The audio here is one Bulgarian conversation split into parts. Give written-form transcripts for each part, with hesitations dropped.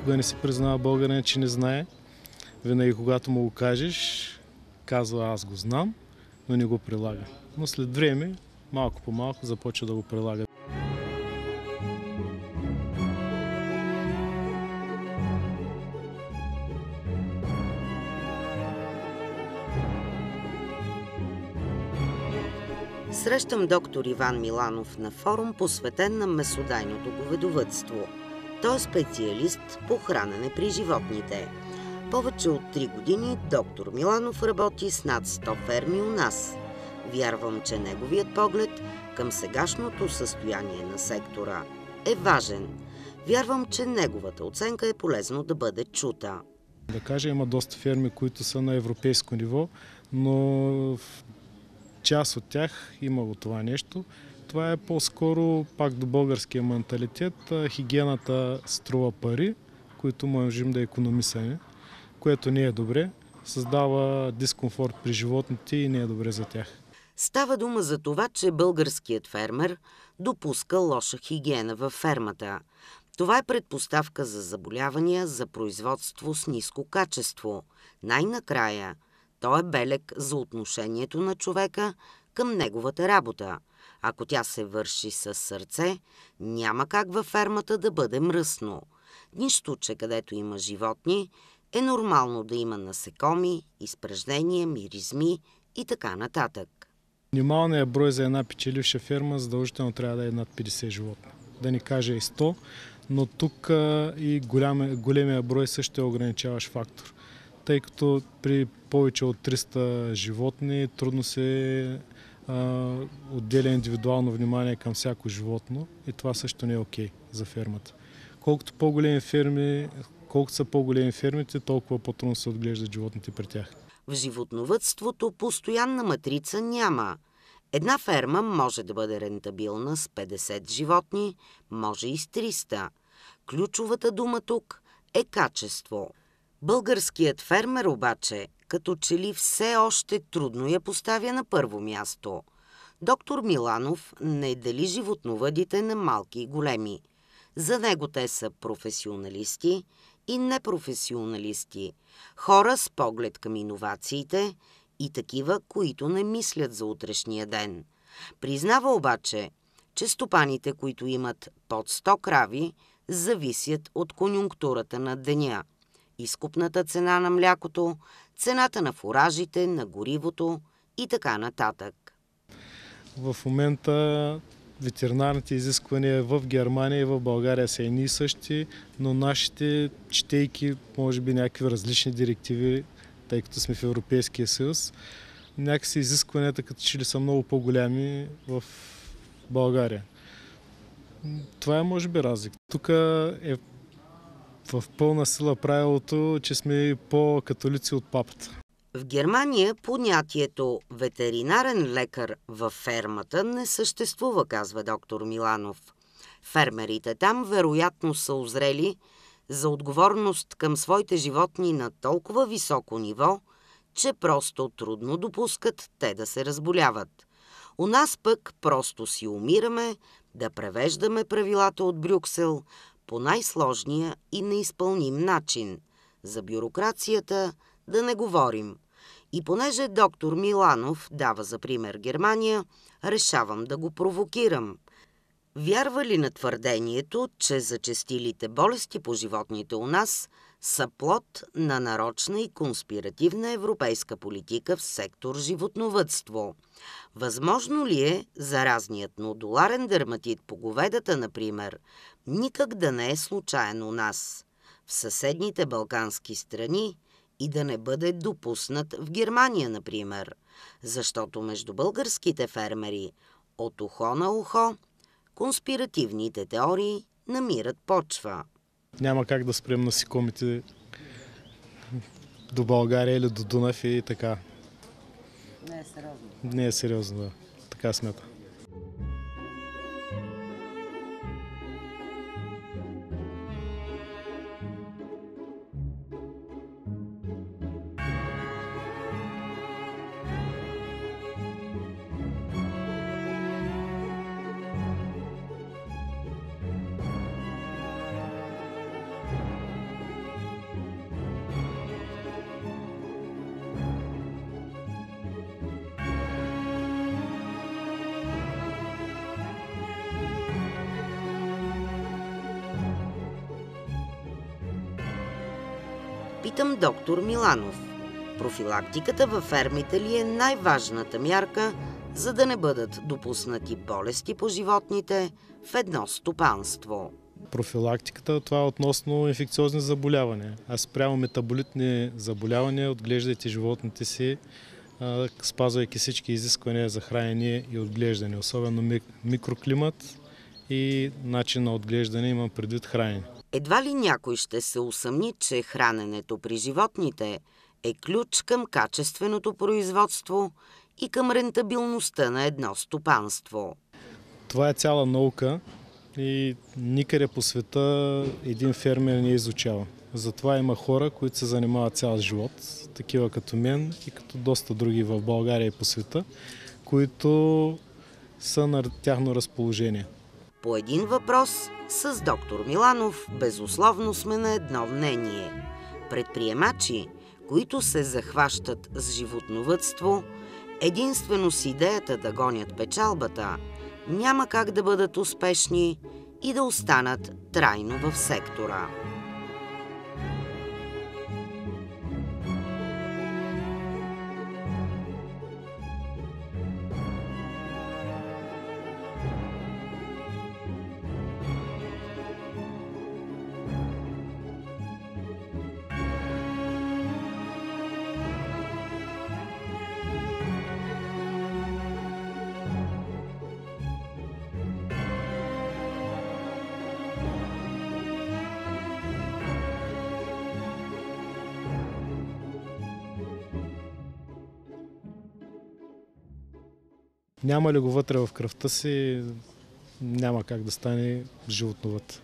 Никога не си признава българин, че не знае. Винаги, когато му го кажеш, казва аз го знам, но не го прилага. Но след време, малко по малко, започва да го прилага. Срещам доктор Иван Миланов на форум, посветен на месодайното говедовъдство. Той е специалист по хранене при животните. Повече от 3 години доктор Миланов работи с над 100 ферми у нас. Вярвам, че неговият поглед към сегашното състояние на сектора е важен. Вярвам, че неговата оценка е полезно да бъде чута. Да кажа, има доста ферми, които са на европейско ниво, но в част от тях имало това нещо. Това е по-скоро пак до българския менталитет. Хигиената струва пари, които можем да икономисаме, което не е добре. Създава дискомфорт при животните и не е добре за тях. Става дума за това, че българският фермер допуска лоша хигиена във фермата. Това е предпоставка за заболявания, за производство с ниско качество. Най-накрая, то е белег за отношението на човека към неговата работа. Ако тя се върши със сърце, няма как във фермата да бъде мръсно. Нищо, че където има животни, е нормално да има насекоми, изпражнения, миризми и така нататък. Минималният брой за една печеливша ферма задължително трябва да е над 50 животни. Да не кажа и 100, но тук и големия брой също е ограничаващ фактор. Тъй като при повече от 300 животни трудно се отделя индивидуално внимание към всяко животно и това също не е окей за фермата. Колкото са по-големи фермите, толкова по-трудно се отглеждат животните при тях. В животновъдството постоянна матрица няма. Една ферма може да бъде рентабилна с 50 животни, може и с 300. Ключовата дума тук е качество. Българският фермер обаче, като че ли все още трудно я поставя на първо място. Доктор Миланов не дели животновъдите на малки и големи. За него те са професионалисти и непрофесионалисти, хора с поглед към иновациите и такива, които не мислят за утрешния ден. Признава обаче, че стопаните, които имат под 100 крави, зависят от конюнктурата на деня. Изкупната цена на млякото, цената на фуражите, на горивото и така нататък. В момента ветеринарните изисквания в Германия и в България са едни и същи, но нашите, четейки може би някакви различни директиви, тъй като сме в Европейския съюз, някакси изискванията като че ли са много по-голями в България. Това е може би разлика. Тук е в пълна сила правилото, че сме по-католици от папата. В Германия понятието ветеринарен лекар във фермата не съществува, казва доктор Миланов. Фермерите там вероятно са узрели за отговорност към своите животни на толкова високо ниво, че просто трудно допускат те да се разболяват. У нас пък просто си умираме да превеждаме правилата от Брюксел по най-сложния и неизпълним начин. За бюрокрацията да не говорим. И понеже доктор Миланов дава за пример Германия, решавам да го провокирам. Вярва ли на твърдението, че зачестилите болести по животните у нас са плод на нарочна и конспиративна европейска политика в сектор животновъдство? Възможно ли е заразният нодуларен дерматит по говедата, например, никак да не е случайен у нас, в съседните балкански страни, и да не бъде допуснат в Германия, например, защото между българските фермери от ухо на ухо конспиративните теории намират почва. Няма как да спрем насекомите до България или до Дунав и така. Не е сериозно. Не е сериозно, да. Така смята. Питам доктор Миланов. Профилактиката във фермите ли е най-важната мярка, за да не бъдат допуснати болести по животните в едно стопанство? Профилактиката, това е относно инфекциозни заболявания. А спрямо метаболитни заболявания отглеждайте животните си, спазвайки всички изисквания за хранене и отглеждане, особено микроклимат и начин на отглеждане, имам предвид хранене. Едва ли някой ще се усъмни, че храненето при животните е ключ към качественото производство и към рентабилността на едно стопанство. Това е цяла наука и никъде по света един фермер не изучава. Затова има хора, които се занимават цял живот, такива като мен и като доста други в България и по света, които са на тяхно разположение. По един въпрос с доктор Миланов безусловно сме на едно мнение. Предприемачи, които се захващат с животновъдство, единствено с идеята да гонят печалбата, няма как да бъдат успешни и да останат трайно в сектора. Няма ли го вътре в кръвта си, няма как да стане животновъд.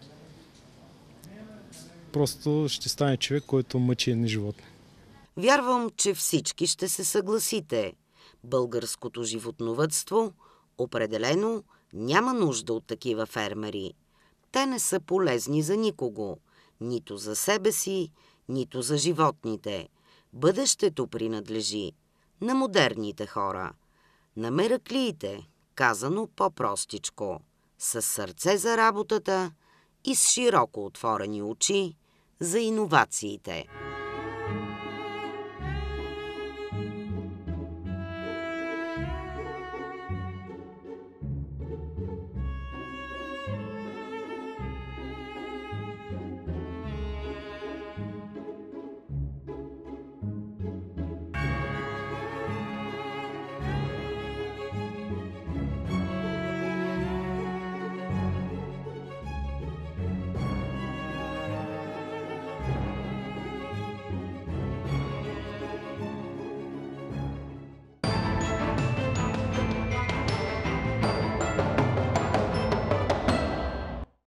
Просто ще стане човек, който мъчи едни животни. Вярвам, че всички ще се съгласите. Българското животновъдство определено няма нужда от такива фермери. Те не са полезни за никого, нито за себе си, нито за животните. Бъдещето принадлежи на модерните хора, на мераклиите, казано по-простичко, с сърце за работата и с широко отворени очи за иновациите.